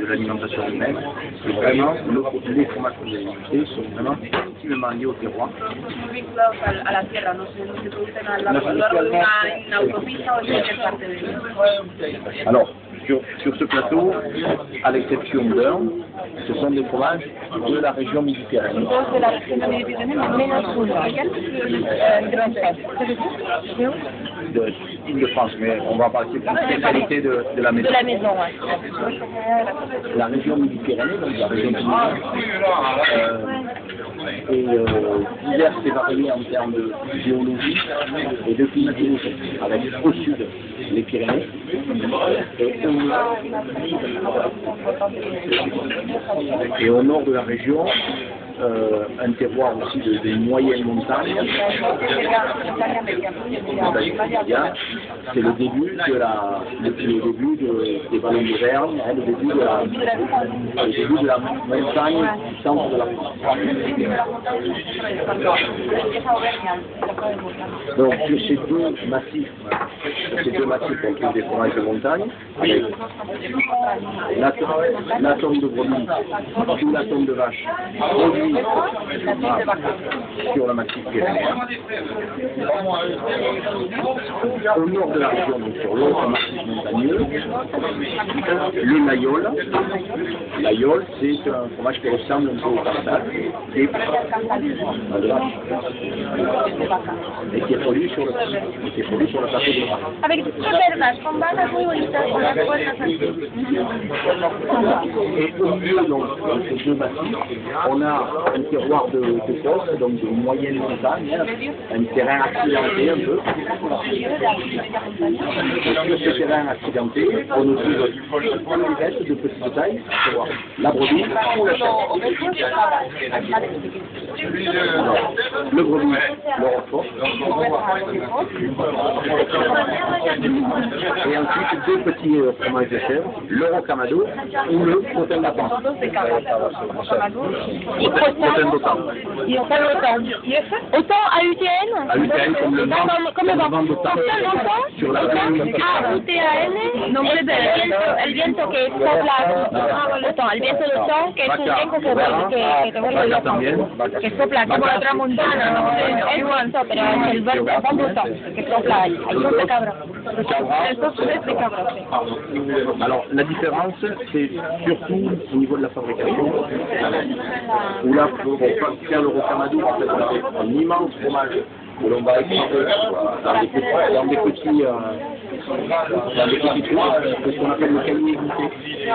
de l'alimentation humaine. Et vraiment, les fromages que vous avez cités sont vraiment intimement liés au terroir. Alors, sur ce plateau, à l'exception d'un, ce sont des fromages de la région méditerranée. De Île-de-France, mais on va parler de la spécialité de la maison. De la maison, ouais. La région méditerranée, donc la région est diverse et variée en termes de géologie et de climatologie, avec au sud les Pyrénées et au nord de la région un terroir aussi de moyennes montagnes. C'est le début des vallons d'Auvergne, le début de la montagne du centre de la France. Donc sur ces deux massifs, on trouve des fromages de montagne avec la tombe de brebis ou la tombe de vache produit sur le massif pyrénéen. Au nord de la région, donc sur l'autre massif montagneux, le layol. Layol, c'est un fromage qui ressemble un peu au tartare et qui est produit sur le plateau de Mars. Avec des superbes, con base muy bonitas, con las puertas así. Et au milieu, donc, dans ces deux massifs, on a un terroir de côte, donc de moyenne montagne, un terrain accidenté un peu. Et sur ce terrain accidenté, on trouve deux bêtes de petite taille, à savoir la brebis ou la chèvre. Le brebis, le roquefort. Et ensuite deux petits fromages de chèvre, le rocamado ou le crottin d'Apan. Autant à UTN? À UTN comme le vent d'Otan. Sur la vallée Ah, UTN, nombre de el viento que sopla, el viento de Otón, que es un viento que te vuelve loco, que sopla como la tramontana, es viento, pero es el vent d'Otón, que sopla ahí, sos de cabra. Alors la différence, c'est surtout au niveau de la fabrication, où là, pour faire le rocamado, en fait, on a un immense fromage que l'on va extraire dans des petits trous, ce qu'on appelle le cahier goûté.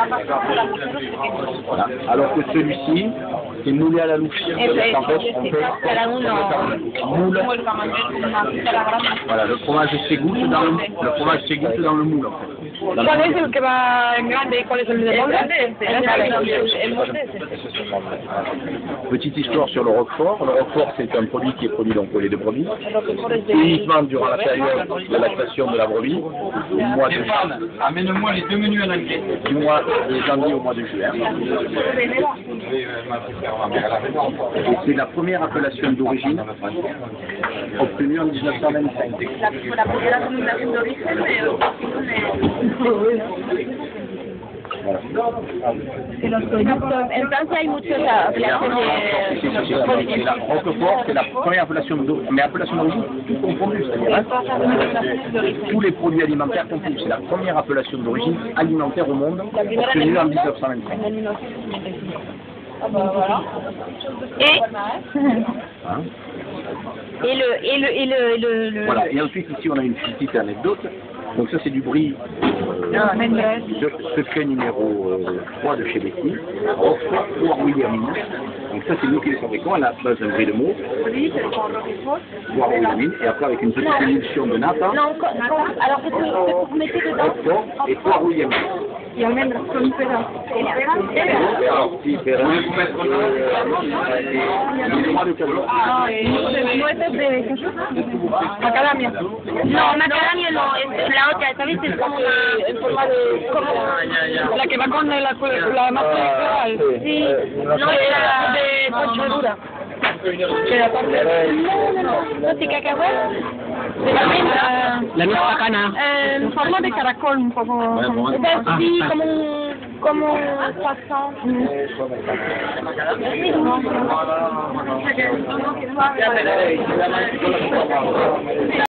Voilà. Alors que celui-ci, c'est moulé à la louche. En fait, on fait moule. Voilà, le fromage s'égoutte dans le moule, en fait. ¿Cuál es el que va en grande y cuál es el de molde? Petite histoire sur le roquefort. Le roquefort, c'est un produit qui est produit donc au lait de brebis, uniquement durant la période de lactation de la brebis, du mois de Amène-moi les deux menus à l'anglais. du mois de janvier au mois de juin. Et c'est la première appellation d'origine obtenue en 1925. La primera denominación de origen Entonces hay muchas apelaciones La Roquefort, c'est la première appellation d'origine, mais appellation d'origine tout confondu, c'est-à-dire tous les produits alimentaires confondus. C'est la première appellation d'origine alimentaire au monde obtenue en 1925. Voilà. Et ensuite ici on a une petite anecdote. Donc ça c'est du brie secret numéro 3 de chez Betty, Roquefort Williamine. Donc ça c'est nous qui les fabriquons à la base d'un brie de mot, Roquefort Williamine, et après avec une petite émulsion de nata, alors que vous mettez dedans Roquefort et Roquefort Williamine. y almendras con un pedazo. Sí, pero ¿Nueces de queso? Macadamia. No, macadamia no, es la otra, ¿sabes? Es como en forma de... como la que va con la masa de sí, no es la de pochadura. Que aparte... No, sí, cacahuete. De la menta. La nuez bacana. En forma de caracol, un poco. Es así, como como croissant.